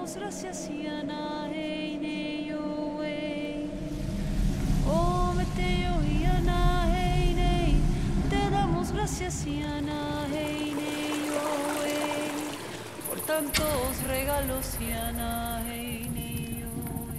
damos gracias Yana Heine Yoe. Oh Meteo Yana Heine, te damos gracias Yana Heine Yoe, por tantos regalos Yana Heine Yoe.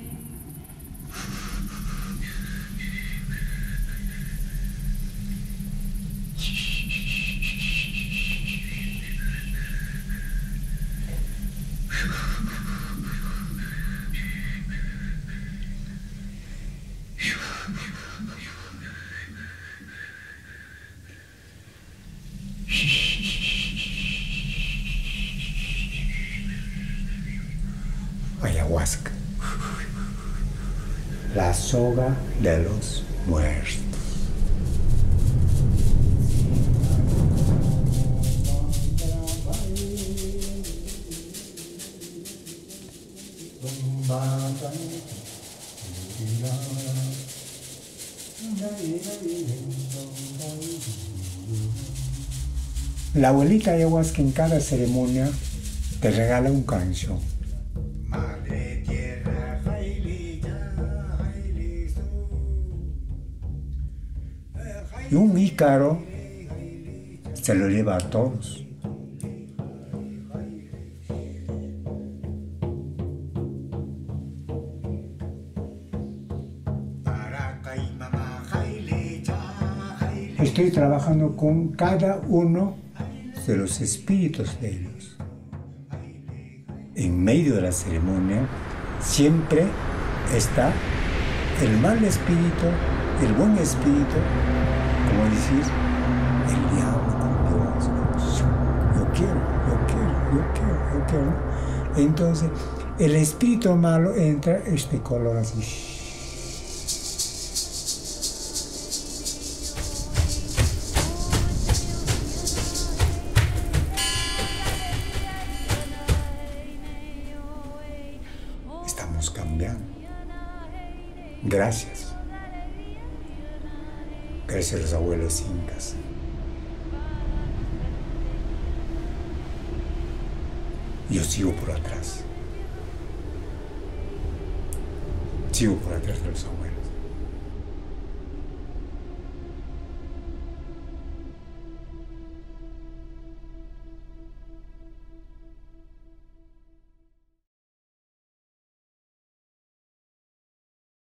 Ayahuasca, la soga de los muertos. La abuelita ayahuasca en cada ceremonia te regala un canción. Madre tierra, y un ícaro se lo lleva a todos. Estoy trabajando con cada uno de los espíritus de ellos. En medio de la ceremonia siempre está el mal espíritu, el buen espíritu, como decir, el diablo con Dios. Yo quiero. Entonces, el espíritu malo entra este color así. Estamos cambiando. Gracias. Gracias a los abuelos incas. Yo sigo por atrás. Sigo por atrás de los abuelos.